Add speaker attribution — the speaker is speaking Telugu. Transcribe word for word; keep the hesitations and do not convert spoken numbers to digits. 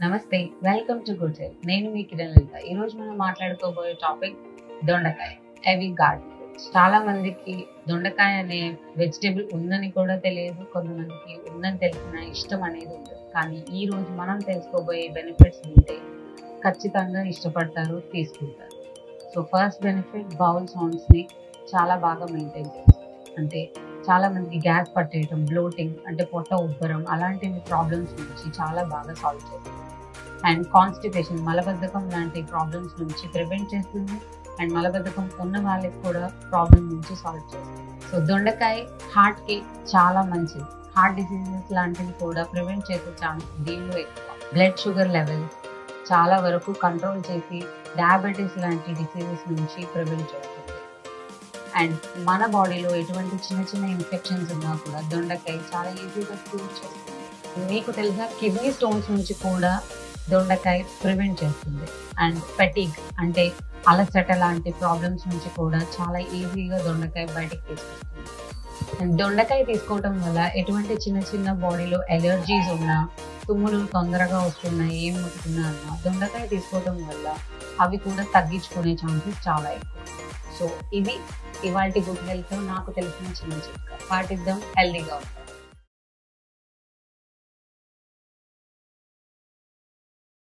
Speaker 1: నమస్తే, వెల్కమ్ టు గుడ్ హెల్త్. నేను మీ కిరణ్ లలిత. ఈ రోజు మనం మాట్లాడుకోబోయే టాపిక్ దొండకాయ, ఐవీ గార్డ్. చాలా మందికి దొండకాయ అనే వెజిటేబుల్ ఉందని కూడా తెలియదు, కొంతమందికి ఉందని తెలిసిన ఇష్టం అనేది ఉంటుంది. కానీ ఈ రోజు మనం తెలుసుకోబోయే బెనిఫిట్స్ ఉంటే ఖచ్చితంగా ఇష్టపడతారు, తీసుకుంటారు. సో ఫస్ట్ బెనిఫిట్, బౌల్ సౌండ్స్ని చాలా బాగా మెయింటైన్ చేస్తుంది. అంటే చాలా మందికి గ్యాస్ పట్టేయటం, బ్లోటింగ్ అంటే పొట్ట ఉబ్బరం అలాంటి ప్రాబ్లమ్స్ నుంచి చాలా బాగా సాల్వ్ చేస్తుంది. అండ్ కాన్స్టిపేషన్, మలబద్ధకం లాంటి ప్రాబ్లమ్స్ నుంచి ప్రివెంట్ చేస్తుంది. అండ్ మలబద్ధకం ఉన్న వాళ్ళకి కూడా ప్రాబ్లం నుంచి సాల్వ్ చేస్తుంది. సో దొండకాయ హార్ట్కి చాలా మంచిది. హార్ట్ డిసీజెస్ లాంటివి కూడా ప్రివెంట్ చేసే ఛాన్స్ దీనిలో ఎక్కువ. బ్లడ్ షుగర్ లెవెల్స్ చాలా వరకు కంట్రోల్ చేసి డయాబెటీస్ లాంటి డిసీజెస్ నుంచి ప్రివెంట్ చేస్తుంది. అండ్ మన బాడీలో ఎటువంటి చిన్న చిన్న ఇన్ఫెక్షన్స్ ఉన్నా కూడా దొండకాయ చాలా ఈజీగా క్యూర్ చేస్తుంది. మీకు తెలుసా, కిడ్నీ స్టోన్స్ నుంచి కూడా దొండకాయ ప్రివెంట్ చేస్తుంది. అండ్ ఫెటిగ్ అంటే అలసట లాంటి ప్రాబ్లమ్స్ నుంచి కూడా చాలా ఈజీగా దొండకాయ బయటకు తీసుకొస్తుంది. అండ్ దొండకాయ తీసుకోవటం వల్ల ఎటువంటి చిన్న చిన్న బాడీలో ఎలర్జీస్ ఉన్నా, తుమ్ములు తొందరగా వస్తున్నాయి, ఏం ముట్టుకున్నా అన్నా దొండకాయ తీసుకోవటం వల్ల అవి కూడా తగ్గించుకునే ఛాన్సెస్ చాలా ఎక్కువ. సో ఇది ఇవాల్టి గుడ్ హెల్త్ నాకు తెలిసిన చిన్న చిట్కా. పాటిద్దాం, హెల్దీగా ఉంటాం.